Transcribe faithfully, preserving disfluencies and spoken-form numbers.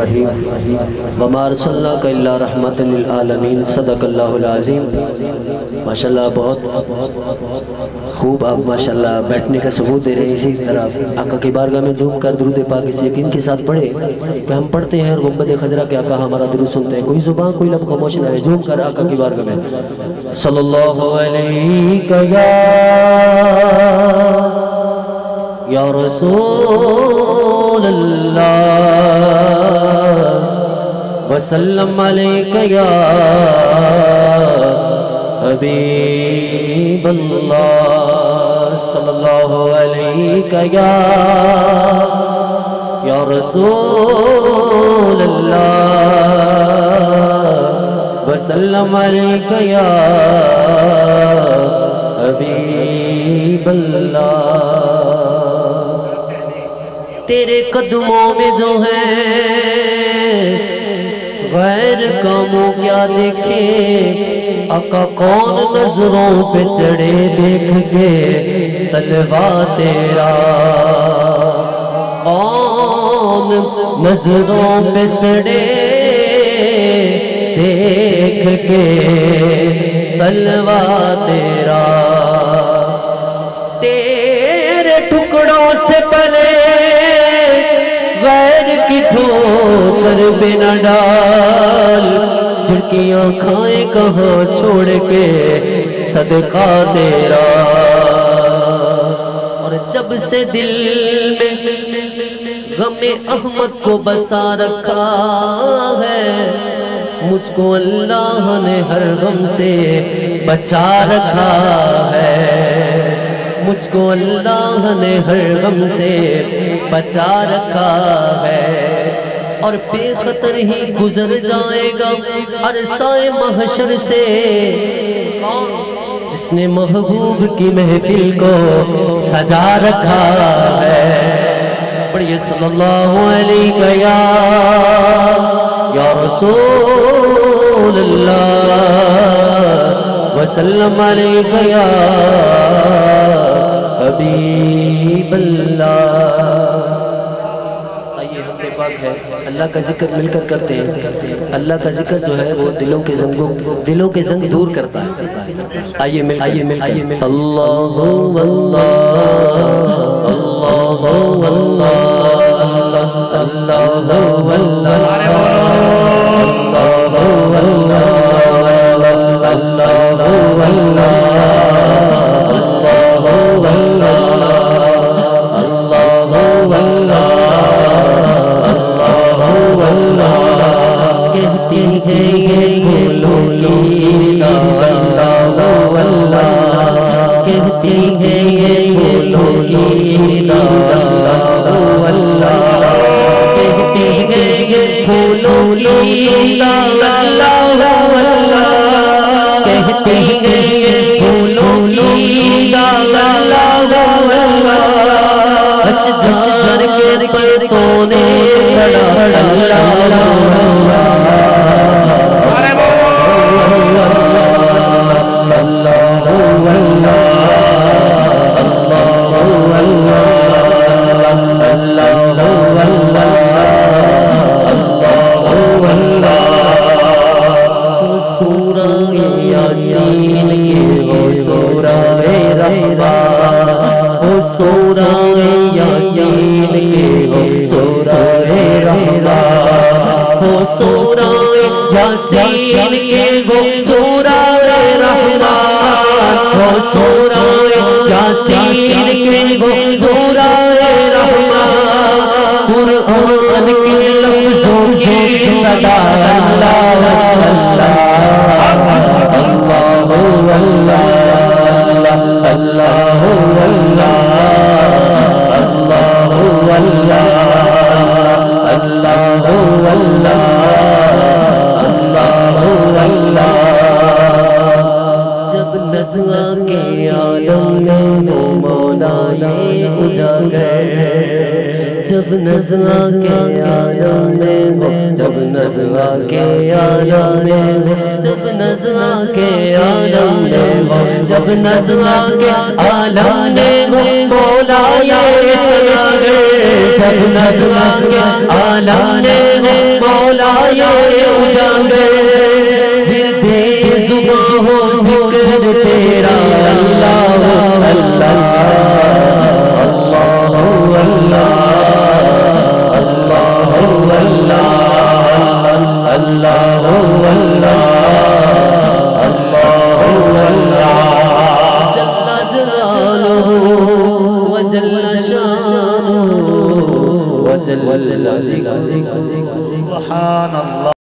الرحیم وما ارسلناک الا رحمۃ للعالمین صدق اللہ العظیم۔ ماشاءاللہ بہت خوب آپ ماشاءاللہ بیٹھنے کا ثبوت دے رہے ہیں۔ اسی طرح آقا کی بارگاہ میں جھوم کر درود پاک اس یقین کے ساتھ پڑھے کہ ہم پڑھتے ہیں اور گنبد خضرا کے آقا ہمارا درود سنتے ہیں، کوئی زبان کوئی لب خاموش نہ رہے، جھوم کر آقا کی بارگاہ میں صلی اللہ علیہ یا رسول اللہ وسلم علیک یا حبیب اللہ صلی اللہ علیہ یا یا رسول اللہ وسلم علیک یا حبیب اللہ۔ تیرے قدموں میں جو ہے غیر کاموں کیا دیکھے، آقا کون نظروں پہ چڑھے دیکھ کے طلبہ تیرا، کون نظروں پہ چڑھے دیکھ کے طلبہ تیرا، تیرے ٹکڑوں سے پلے غیر کی ٹھوکر پہ نہ ڈال، جھڑکیاں کھائیں کہاں چھوڑ کے صدقہ تیرا۔ اور جب سے دل میں غم احمد کو بسا رکھا ہے، مجھ کو اللہ نے ہر غم سے بچا رکھا ہے، مجھ کو اللہ نے ہر غم سے بچا رکھا ہے، اور بے خطر ہی گزر جائے گا عرصہ محشر سے جس نے محبوب کی محفل کو سجا رکھا ہے۔ پڑھئے صلی اللہ علیہ یا یا رسول اللہ وسلم علیہ یا حبیب اللہ۔ آئیے حمد پاک ہے، اللہ کا ذکر مل کر کرتے ہیں۔ اللہ کا ذکر جو ہے وہ دلوں کے زنگوں دلوں کے زنگ دور کرتا ہے۔ آئیے مل آئیے مل آئیے مل اللہ اللہ اللہ اللہ اللہ کہتی ہے یہ پھولوں کی اللہ اللہ، کہتی ہے یہ پھولوں کی اللہ اللہ، کہتی ہے یہ پھولوں کی اللہ اللہ، کہتی ہے یہ پھولوں کی اللہ اللہ، اشجار کے پتوں نے پڑا اللہ یاسین کے وہ سورہ رحمان، وہ سورہ یاسین کے وہ سورہ رحمان، قرآن کے لفظوں کی صدا اللہ اللہ اللہ اللہ اللہ اللہ اللہ جب نظمہ کے عالم میں ہو مولا یہ اجاگر، جب نظمہ کے عالم میں ہو جب نظمہ نزوا کے عالم میں ہو جب نزوا کے عالم میں ہو جب نزوا کے عالم میں ہو مولا یہ سناگر جب نزوا کے عالم میں ہو مولا یہ اجاگر پھر دے زباں ہو ذکر تیرا اللہ اللہ اللہ اللہ اللہ اللہ اللہ جل جلالہ وجل شانہ وجل جلالہ سبحان اللہ.